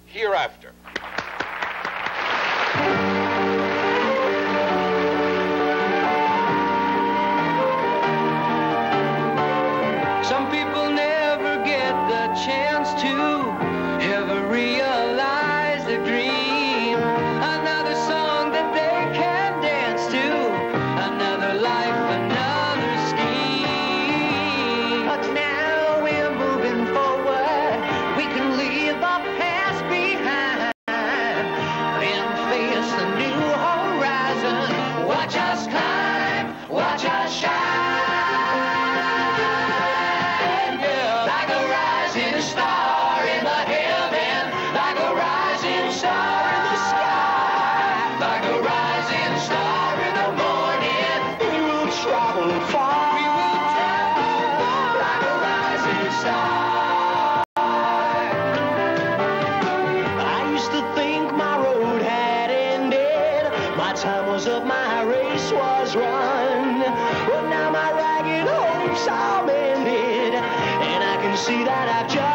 Hereafter. Some people never get the chance to ever realize their dream. Another song that they can dance to, another life, another scheme. But now we're moving forward, we can leave the past behind and face a new horizon. Watch us climb, watch us shine. Star in the heaven, like a rising star in the sky, like a rising star in the morning. We will travel far, we will travel far, like a rising star. I used to think my road had ended, my time was up, my race was run, but now my ragged hopes are mended, and I can see that I've just